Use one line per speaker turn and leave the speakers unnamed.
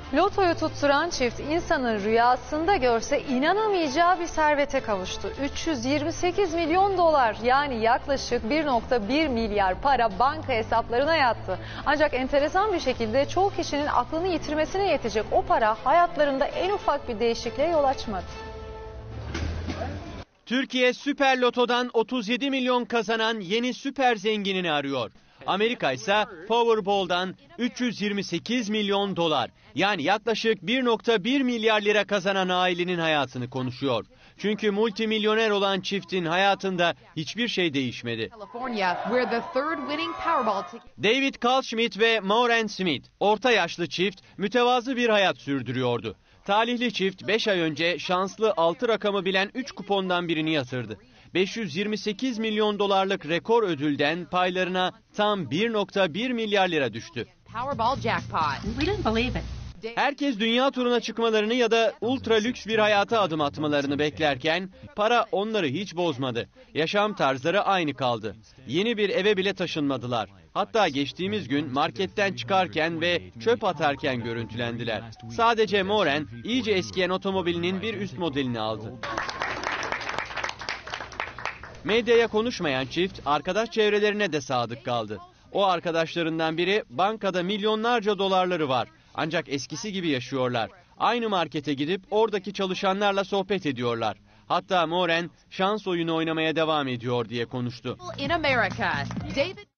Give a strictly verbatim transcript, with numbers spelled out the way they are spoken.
Lotoyu tutturan çift insanın rüyasında görse inanamayacağı bir servete kavuştu. üç yüz yirmi sekiz milyon dolar yani yaklaşık bir nokta bir milyar para banka hesaplarına yattı. Ancak enteresan bir şekilde çoğu kişinin aklını yitirmesine yetecek o para hayatlarında en ufak bir değişikliğe yol açmadı.
Türkiye Süper Loto'dan otuz yedi milyon kazanan yeni süper zenginini arıyor. Amerika ise Powerball'dan üç yüz yirmi sekiz milyon dolar yani yaklaşık bir nokta bir milyar lira kazanan ailenin hayatını konuşuyor. Çünkü multimilyoner olan çiftin hayatında hiçbir şey değişmedi. David Kalschmidt ve Maureen Smith, orta yaşlı çift, mütevazı bir hayat sürdürüyordu. Talihli çift beş ay önce şanslı altı rakamı bilen üç kupondan birini yatırdı. beş yüz yirmi sekiz milyon dolarlık rekor ödülden paylarına tam bir nokta bir milyar lira düştü. Herkes dünya turuna çıkmalarını ya da ultra lüks bir hayata adım atmalarını beklerken para onları hiç bozmadı. Yaşam tarzları aynı kaldı. Yeni bir eve bile taşınmadılar. Hatta geçtiğimiz gün marketten çıkarken ve çöp atarken görüntülendiler. Sadece Maureen iyice eskiyen otomobilinin bir üst modelini aldı. Medyaya konuşmayan çift arkadaş çevrelerine de sadık kaldı. O arkadaşlarından biri bankada milyonlarca dolarları var. Ancak eskisi gibi yaşıyorlar. Aynı markete gidip oradaki çalışanlarla sohbet ediyorlar. Hatta Maureen şans oyunu oynamaya devam ediyor diye konuştu.